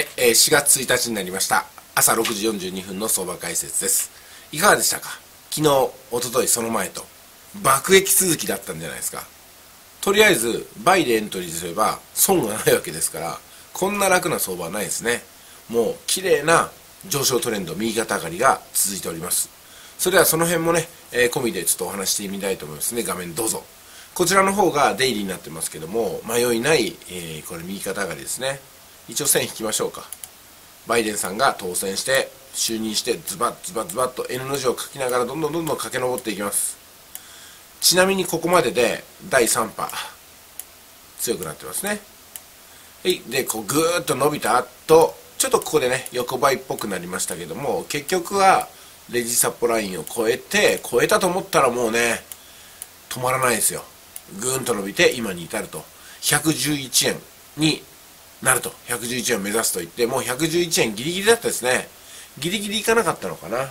はい、4月1日になりました。朝6時42分の相場解説です。いかがでしたか？昨日、一昨日その前と、爆撃続きだったんじゃないですか。とりあえず、バイでエントリーすれば損がないわけですから、こんな楽な相場はないですね。もう、綺麗な上昇トレンド、右肩上がりが続いております。それではその辺もね、込みでちょっとお話してみたいと思いますね。画面どうぞ。こちらの方がデイリーになってますけども、迷いない、これ右肩上がりですね。一応線引きましょうか。バイデンさんが当選して就任してズバッズバッズバッと N の字を書きながらどんどん駆け上っていきます。ちなみにここまでで第3波強くなってますね。はい。でこうぐーっと伸びた後ちょっとここでね横ばいっぽくなりましたけども、結局はレジサポラインを超えたと思ったらもうね止まらないですよ。ぐーんと伸びて今に至ると111円になると、111円を目指すと言って、もう111円ギリギリだったですね。ギリギリいかなかったのかな。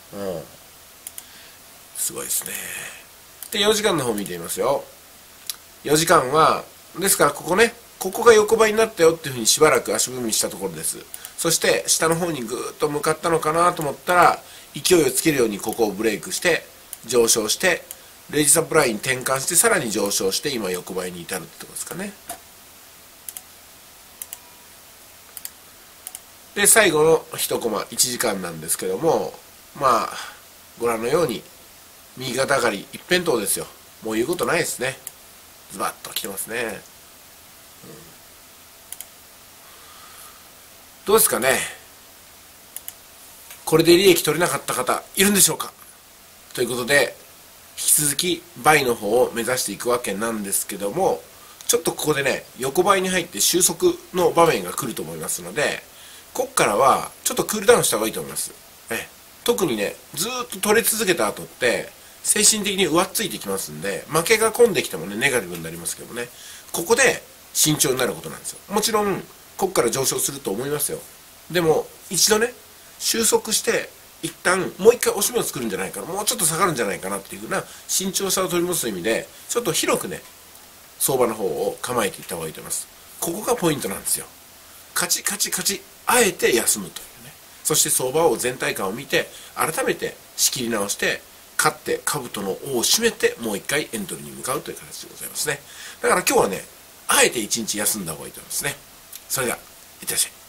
すごいですね。で、4時間の方見てみますよ。4時間は、ですからここね、ここが横ばいになったよっていうふうにしばらく足踏みしたところです。そして、下の方にぐーっと向かったのかなと思ったら、勢いをつけるようにここをブレイクして、上昇して、レジサプライン転換して、さらに上昇して、今横ばいに至るってことですかね。で、最後の1コマ、1時間なんですけども、まあ、ご覧のように、右肩上がり一辺倒ですよ。もう言うことないですね。ズバッと来てますね。どうですかね。これで利益取れなかった方、いるんでしょうか。ということで、引き続き、バイの方を目指していくわけなんですけども、ちょっとここでね、横ばいに入って収束の場面が来ると思いますので、こっからはちょっとクールダウンした方がいいと思います。特にね、ずーっと取れ続けた後って精神的に上っついてきますんで、負けが込んできてもねネガティブになりますけどもね、ここで慎重になることなんですよ。もちろんこっから上昇すると思いますよ。でも一度ね収束して一旦もう一回押し目を作るんじゃないかな、もうちょっと下がるんじゃないかなっていうふうな慎重さを取り戻す意味でちょっと広くね相場の方を構えていった方がいいと思います。ここがポイントなんですよ。カチカチカチあえて休むというね。そして相場を全体感を見て改めて仕切り直して勝って兜の尾を締めてもう一回エントリーに向かうという形でございますね。だから今日はねあえて一日休んだ方がいいと思いますね。それではいってらっしゃい。